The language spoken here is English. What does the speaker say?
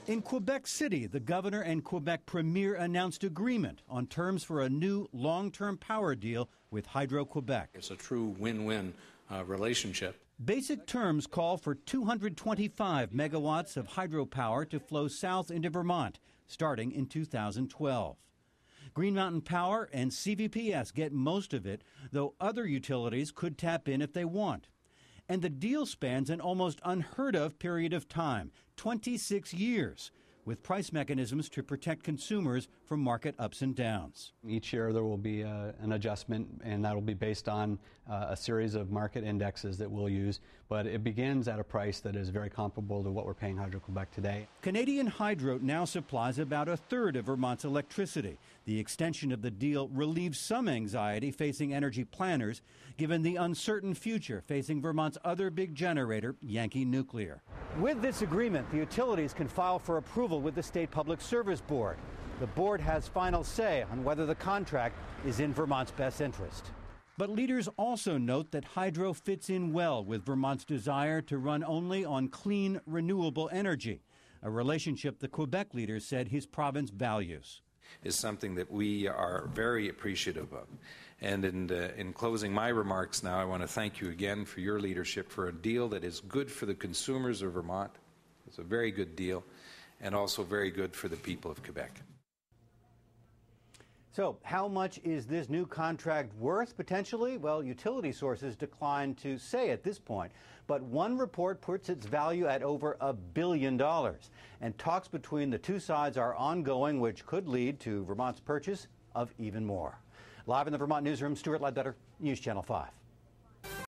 In Quebec City, the governor and Quebec premier announced agreement on terms for a new long-term power deal with Hydro-Quebec. It's a true win-win relationship. Basic terms call for 225 megawatts of hydropower to flow south into Vermont, starting in 2012. Green Mountain Power and CVPS get most of it, though other utilities could tap in if they want. And the deal spans an almost unheard-of period of time, 26 years, with price mechanisms to protect consumers from market ups and downs. Each year there will be an adjustment, and that will be based on a series of market indexes that we'll use, but it begins at a price that is very comparable to what we're paying Hydro-Quebec today. Canadian Hydro now supplies about a third of Vermont's electricity. The extension of the deal relieves some anxiety facing energy planners, given the uncertain future facing Vermont's other big generator, Yankee Nuclear. With this agreement, the utilities can file for approval with the State Public Service Board. The board has final say on whether the contract is in Vermont's best interest. But leaders also note that hydro fits in well with Vermont's desire to run only on clean, renewable energy, a relationship the Quebec leader said his province values. Is something that we are very appreciative of. And in closing my remarks now, I want to thank you again for your leadership for a deal that is good for the consumers of Vermont. It's a very good deal, and also very good for the people of Quebec. So how much is this new contract worth, potentially? Well, utility sources decline to say at this point, but one report puts its value at over $1 billion. And talks between the two sides are ongoing, which could lead to Vermont's purchase of even more. Live in the Vermont newsroom, Stuart Ledbetter, News Channel 5.